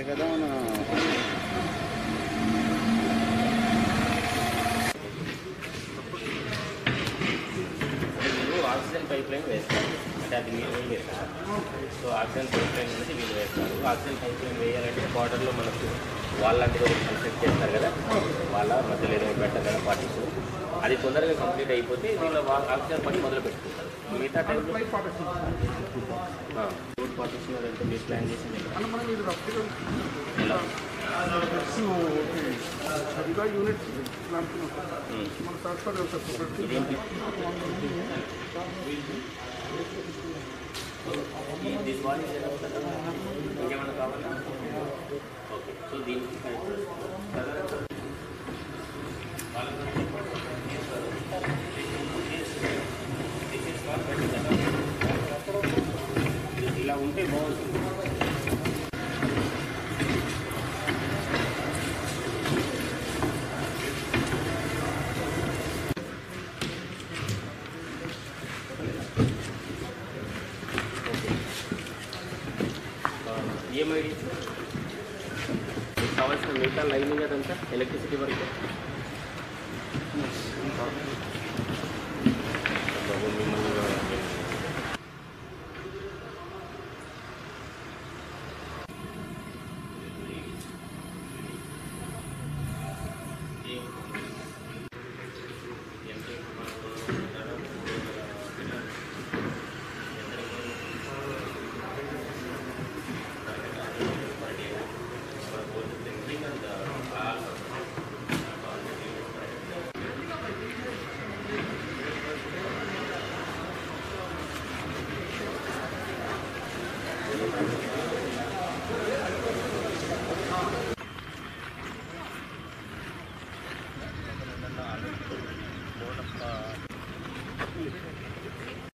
కదా మన oxygen pipe line వేస్తారు, అంటే అది మీరు వేస్తారు. సో ఆక్సిజన్ పైప్ లైన్ అనేది వీళ్ళు వేస్తారు. ఆక్సిజన్ పైప్ లైన్ వేయాలంటే బార్డర్లో మనకు వాళ్ళ లాంటిది ఒకటి కన్స్ట్రక్ట్ చేస్తారు కదా, వాళ్ళ మధ్యలో ఏదో పెట్టారు కదా పార్టీస్, అది తొందరగా కంప్లీట్ అయిపోతే వీళ్ళు ఆక్సిజన్ పని మొదలు పెట్టుకుంటారు. మిగతా టైంలో రోడ్ పార్టీషన్ అదంతా మీరు ప్లాన్ చేసింది యూనిట్ ఇదేంటి ఇంకేమైనా కావాలా? ఓకే, సో దీనికి ఇలా ఉంటే బాగుంటుంది. EMI మీకు కావాల్సిన మిగతా లైనింగ్ అదంతా ఎలక్ట్రిసిటీ వరకు